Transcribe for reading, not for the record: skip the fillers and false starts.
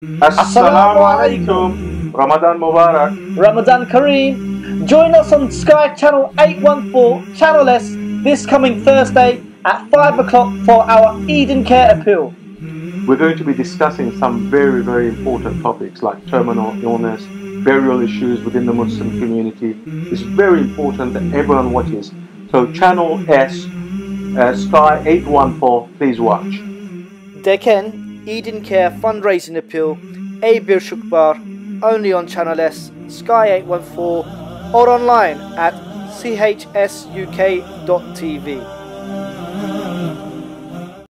Assalamu alaikum. Ramadan Mubarak. Ramadan Kareem. Join us on Sky Channel 814, Channel S, this coming Thursday at 5 o'clock for our Eden Care Appeal. We're going to be discussing some very, very important topics like terminal illness, burial issues within the Muslim community. It's very important that everyone watches. So Channel S, Sky 814, please watch. Deken, Eden Care Fundraising Appeal, A Bir Shukbar, only on Channel S, Sky 814, or online at chsuk.tv.